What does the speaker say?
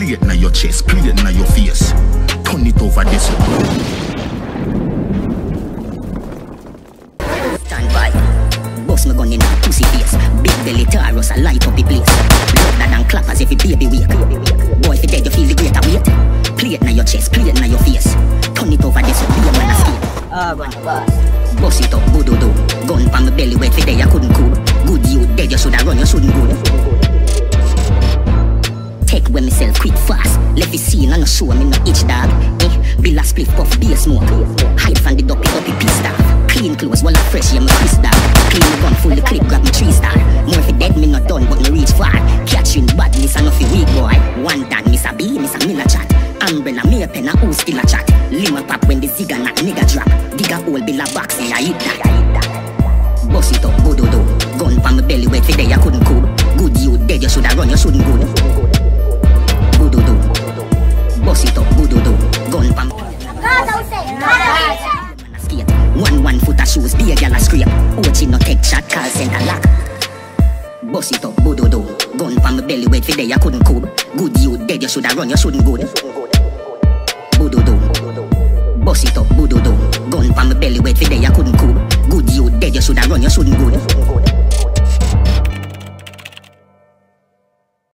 Play it na your chest, play it na your face. Turn it over this way. Stand by. Boss me gun in a pussy face. Big belly Taurus a light up the place. Louder than clappers if you baby wake. Boy if you dead you feel the greater weight. Play it na your chest, play it na your face. Turn it over this way, be a man a skate. Boss it up, Bududum. Gun pa my belly wet for day I couldn't cool. Good you dead you shoulda run, you shouldn't go. Take when myself quick fast. Let me see and no show me no itch dog. Bill a split puff be a smoke. Hide from the dopey piss dog. Clean clothes while I fresh yeah me Chris dog. Clean the gun full the clip grab me 3 star. More if you dead me not done but me reach far. Catching badness and nothing weak boy. One dan miss a B, miss a Miller chat. Umbrella me a pen a who still a chat. Lima pop when the zigga not nigga drop. Digga hole bill a box and I hit that. Boss it up, Bududum. Gun pa my belly wet for day I couldn't cool. Good you dead you shoulda run, you shouldn't go. Bududum. Boss it up, Bududum. Gun pa my skate. 1 foot of shoes, be a gal a scrape. Ochi no take shot, call center lock. Boss it up, Bududum. Gun pa my belly wet for day I couldn't cool. Good you dead you shoulda run, you shouldn't go. Bududum. Boss it up, Bududum. Gun pa my belly wet for day I couldn't cool. Good you dead you shoulda run, you shouldn't go.